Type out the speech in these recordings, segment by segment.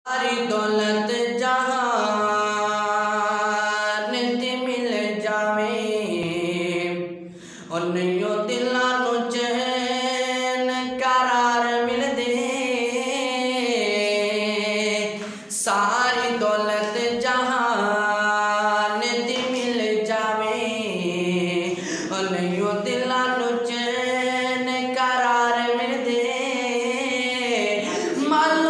सारी दौलत जहान दी मिल जावे, उन्नियो दिलां नूं चैन करार मिल दे। सारी दौलत जहान दी मिल जावे, उन्नियो दिलां नूं चैन करार मिल दे। मालो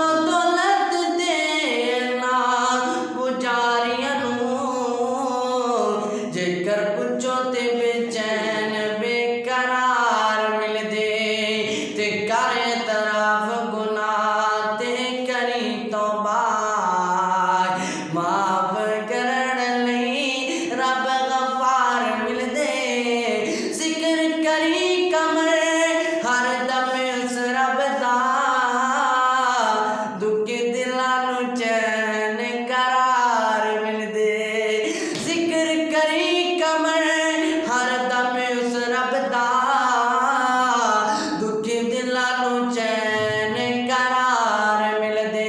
जेकर पुछो ते बेचैन बेकरार मिल दे, ते करे तरफ गुनाह ते करी तौबा, माफ करन लई रब गफार मिल दे। जिक्र करी कमर हर दम उस रब दा, दुखे दिलां नूं चैन करार मिल दे। जिक्र करी कमर हर दम उस रब दा, दुखी दिलां नूं चैन करार मिल दे।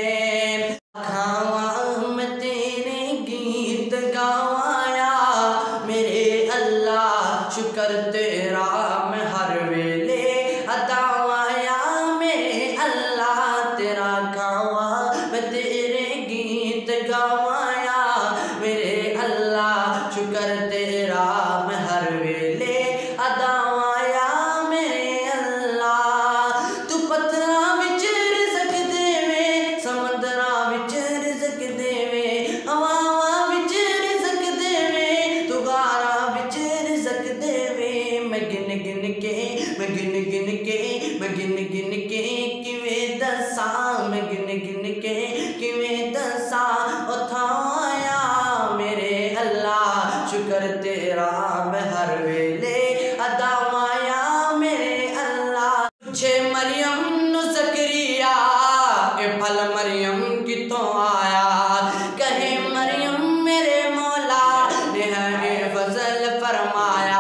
खावां मैं तेरे गीत गावाया मेरे अल्लाह, शुक्र तेरा मैं हर वेले अदावाया मेरे अल्लाह तेरा। खावां मैं तेरे गीत गावाया मेरे अल्लाह, शुक्र तेरा मैं हर वेले अदावाया मेरे अल्लाह। तू पत्थरां विच रिज़क देवे, समुंदरां विच रिज़क देवे, हवावां विच रिज़क देवे, तू गारां विच रिज़क देवे। मैं गिन गिन के मैं गिन गिन के मैं गिन गिन के किवें दसां, मैं गिन गिन के किवें दसां उठाया मेरे अल्लाह, शुक्र तेरा मैं हर वेले अदावाया मेरे अल्लाह। पूछे मरियम नु ज़करिया ए फल मरियम कितों आया, कहे मरियम मेरे मौला ने है फजल फरमाया।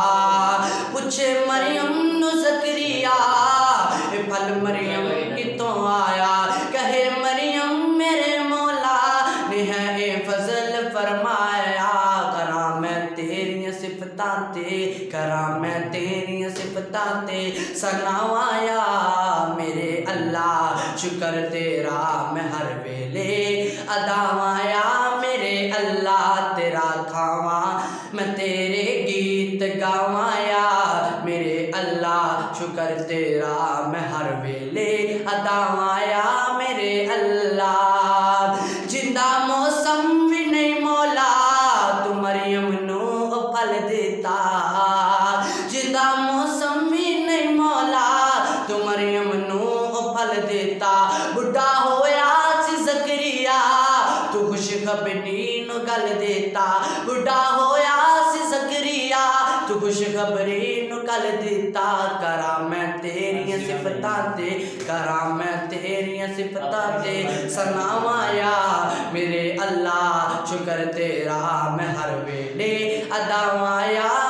पूछे मरियम नु ज़करिया ए फल मरियम कितों आया, कहे मरियम मेरे मौला ने है फजल फरमाया। करा मैं तेरियां सिफतां ते, करा मैं तेरियां सिफतां ते सनावाया मेरे अल्लाह, शुक्र तेरा मैं हर वेले अदावाया मेरे अल्लाह तेरा। खावा मैं तेरे गीत गावाया मेरे अल्लाह, शुक्र तेरा मैं हर वेले अदावाया मेरे अल्लाह। जिंदा मौसम भी नहीं मौला तू मरियम नू फल देता, जिंदा मौसम भी नहीं मौला तू मरियम नू फल देता। बुढ़ा होया सी ज़करिया तू खुशखबरी नू गल देता, बुढ़ा होया सी ज़करिया तू खुशखबरी नू गल देता। करा मैं तेरियां सिफतां ते, करा मैं तेरियां सिफतां ते सनावाया मेरे अल्लाह, शुक्र तेरा मैं हर वेले अदावाया